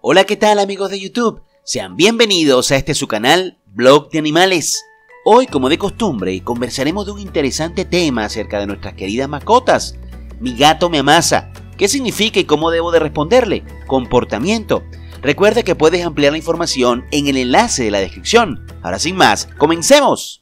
Hola, ¿qué tal amigos de YouTube? Sean bienvenidos a este su canal, Blog de Animales. Hoy, como de costumbre, conversaremos de un interesante tema acerca de nuestras queridas mascotas. Mi gato me amasa. ¿Qué significa y cómo debo de responderle? Comportamiento. Recuerda que puedes ampliar la información en el enlace de la descripción. Ahora sin más, ¡comencemos!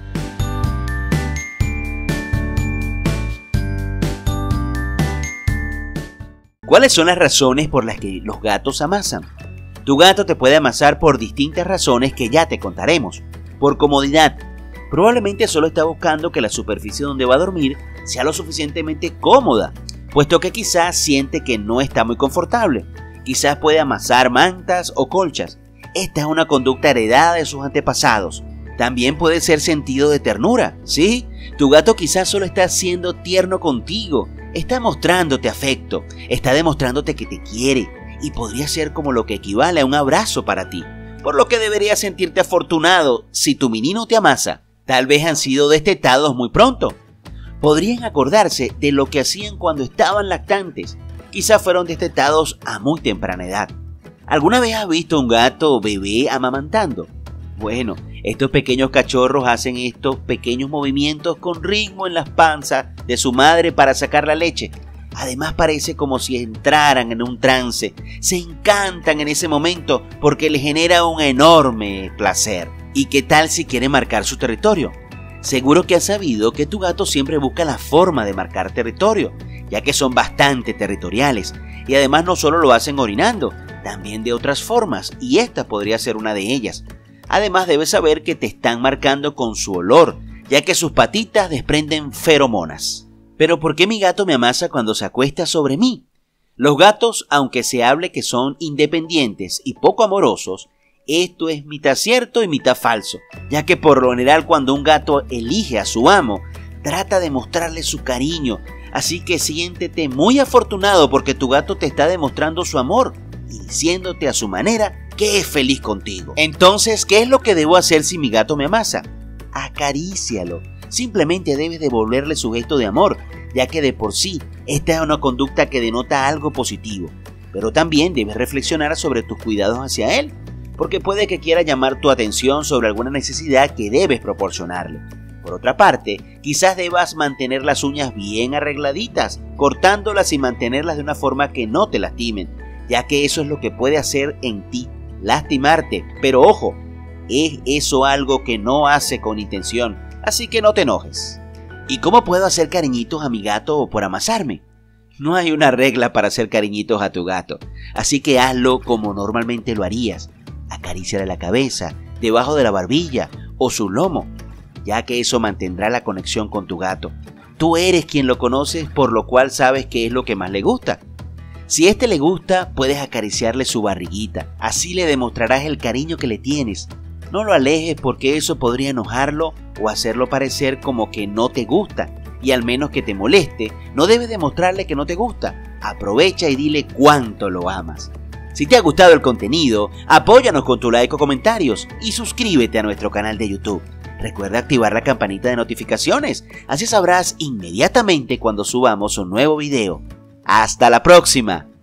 ¿Cuáles son las razones por las que los gatos amasan? Tu gato te puede amasar por distintas razones que ya te contaremos. Por comodidad. Probablemente solo está buscando que la superficie donde va a dormir sea lo suficientemente cómoda, puesto que quizás siente que no está muy confortable. Quizás puede amasar mantas o colchas. Esta es una conducta heredada de sus antepasados. También puede ser sentido de ternura, ¿sí? Tu gato quizás solo está siendo tierno contigo, está mostrándote afecto, está demostrándote que te quiere y podría ser como lo que equivale a un abrazo para ti, por lo que deberías sentirte afortunado si tu menino te amasa. Tal vez han sido destetados muy pronto. Podrían acordarse de lo que hacían cuando estaban lactantes. Quizás fueron destetados a muy temprana edad. ¿Alguna vez has visto un gato bebé amamantando? Bueno, estos pequeños cachorros hacen estos pequeños movimientos con ritmo en las panzas de su madre para sacar la leche. Además parece como si entraran en un trance. Se encantan en ese momento porque les genera un enorme placer. ¿Y qué tal si quiere marcar su territorio? Seguro que has sabido que tu gato siempre busca la forma de marcar territorio, ya que son bastante territoriales. Y además no solo lo hacen orinando, también de otras formas, y esta podría ser una de ellas. Además debes saber que te están marcando con su olor, ya que sus patitas desprenden feromonas. ¿Pero por qué mi gato me amasa cuando se acuesta sobre mí? Los gatos, aunque se hable que son independientes y poco amorosos, esto es mitad cierto y mitad falso, ya que por lo general cuando un gato elige a su amo, trata de mostrarle su cariño, así que siéntete muy afortunado porque tu gato te está demostrando su amor y diciéndote a su manera que es feliz contigo. Entonces, ¿qué es lo que debo hacer si mi gato me amasa? Acarícialo. Simplemente debes devolverle su gesto de amor, ya que de por sí esta es una conducta que denota algo positivo. Pero también debes reflexionar sobre tus cuidados hacia él, porque puede que quiera llamar tu atención sobre alguna necesidad que debes proporcionarle. Por otra parte, quizás debas mantener las uñas bien arregladitas, cortándolas y mantenerlas de una forma que no te lastimen, ya que eso es lo que puede hacer en ti, lastimarte. Pero ojo, es eso algo que no hace con intención, así que no te enojes. ¿Y cómo puedo hacer cariñitos a mi gato por amasarme? No hay una regla para hacer cariñitos a tu gato, así que hazlo como normalmente lo harías. Acaríciale la cabeza, debajo de la barbilla o su lomo, ya que eso mantendrá la conexión con tu gato. Tú eres quien lo conoces, por lo cual sabes qué es lo que más le gusta. Si este le gusta, puedes acariciarle su barriguita, así le demostrarás el cariño que le tienes. No lo alejes porque eso podría enojarlo o hacerlo parecer como que no te gusta, y al menos que te moleste, no debes demostrarle que no te gusta. Aprovecha y dile cuánto lo amas. Si te ha gustado el contenido, apóyanos con tu like o comentarios y suscríbete a nuestro canal de YouTube. Recuerda activar la campanita de notificaciones, así sabrás inmediatamente cuando subamos un nuevo video. ¡Hasta la próxima!